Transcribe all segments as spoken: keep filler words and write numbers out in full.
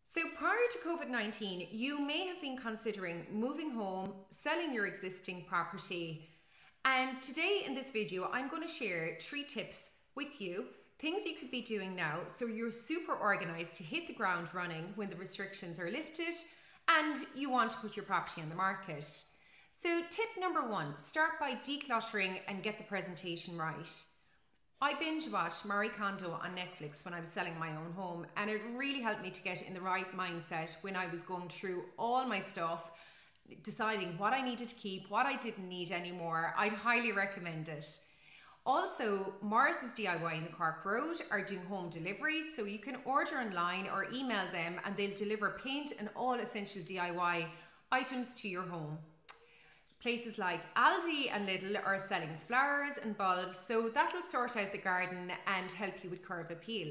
So prior to COVID nineteen, you may have been considering moving home, selling your existing property. And today in this video, I'm going to share three tips with you, things you could be doing now so you're super organized to hit the ground running when the restrictions are lifted and you want to put your property on the market. So tip number one, start by decluttering and get the presentation right. I binge watched Marie Kondo on Netflix when I was selling my own home, and it really helped me to get in the right mindset when I was going through all my stuff, deciding what I needed to keep, what I didn't need anymore. I'd highly recommend it. Also, Morris's D I Y in the Cork Road are doing home deliveries, so you can order online or email them and they'll deliver paint and all essential D I Y items to your home. Places like Aldi and Lidl are selling flowers and bulbs, so that'll sort out the garden and help you with curb appeal.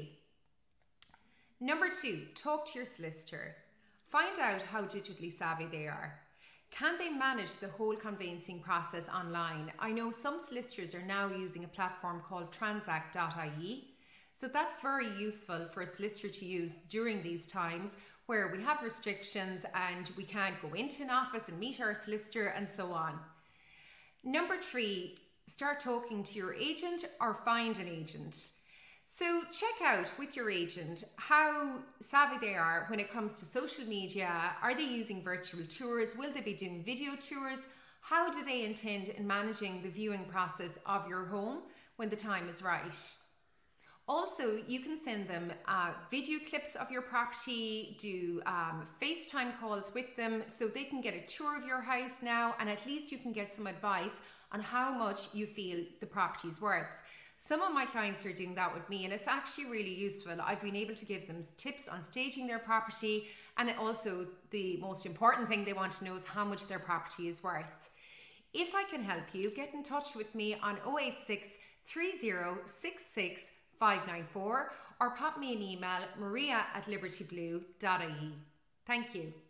Number two, talk to your solicitor. Find out how digitally savvy they are. Can they manage the whole conveyancing process online? I know some solicitors are now using a platform called transact dot I E, so that's very useful for a solicitor to use during these times where we have restrictions and we can't go into an office and meet our solicitor and so on. Number three, start talking to your agent or find an agent. So check out with your agent how savvy they are when it comes to social media. Are they using virtual tours? Will they be doing video tours? How do they intend in managing the viewing process of your home when the time is right? Also, you can send them uh, video clips of your property, do um, FaceTime calls with them so they can get a tour of your house now, and at least you can get some advice on how much you feel the property's worth. Some of my clients are doing that with me and it's actually really useful. I've been able to give them tips on staging their property, and also the most important thing they want to know is how much their property is worth. If I can help you, get in touch with me on oh eight six, three oh six six, five nine four or pop me an email, maria at liberty blue dot I E. Thank you.